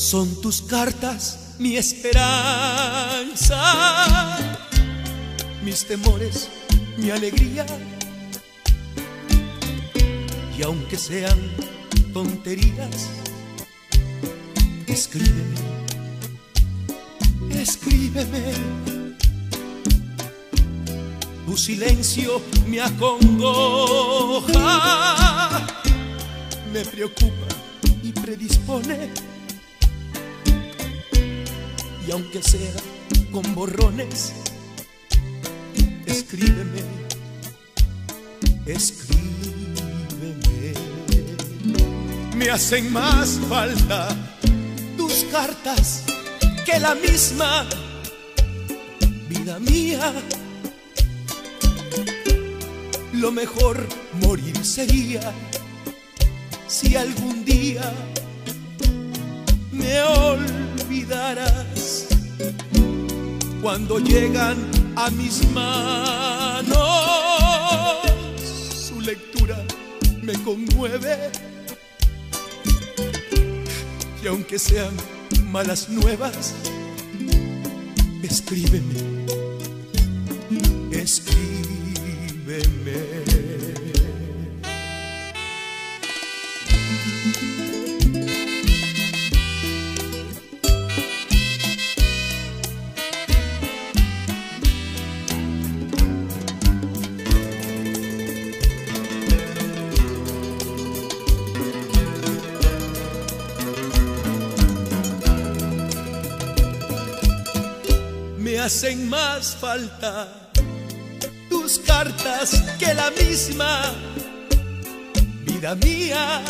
Son tus cartas mi esperanza, mis temores mi alegría. Y aunque sean tonterías, escríbeme, escríbeme. Tu silencio me acongoja, me preocupa y predispone. Y aunque sea con borrones, escríbeme, escríbeme. Me hacen más falta tus cartas que la misma vida mía. Lo mejor morir sería si algún día me olvidaras. Cuando llegan a mis manos, su lectura me conmueve. Y aunque sean malas nuevas, escríbeme, escríbeme. Me hacen más falta tus cartas que la misma vida mía.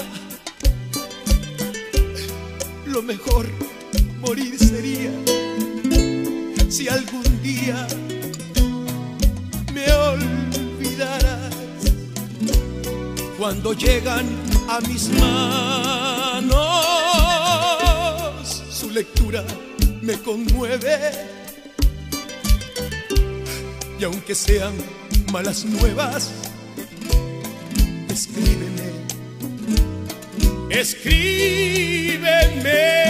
Lo mejor morir sería si algún día me olvidaras. Cuando llegan a mis manos, su lectura me conmueve. Y aunque sean malas nuevas, escríbeme, escríbeme.